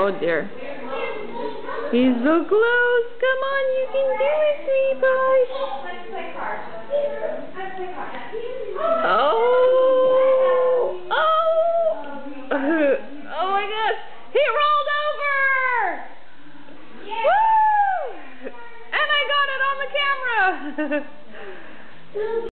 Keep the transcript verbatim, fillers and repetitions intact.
Oh dear. He's so close. Come on, you can do it, sweet boy. Let's play Carson. Let's play Carson. Oh. Oh. Oh my gosh. He rolled over. Yeah. Woo! And I got it on the camera.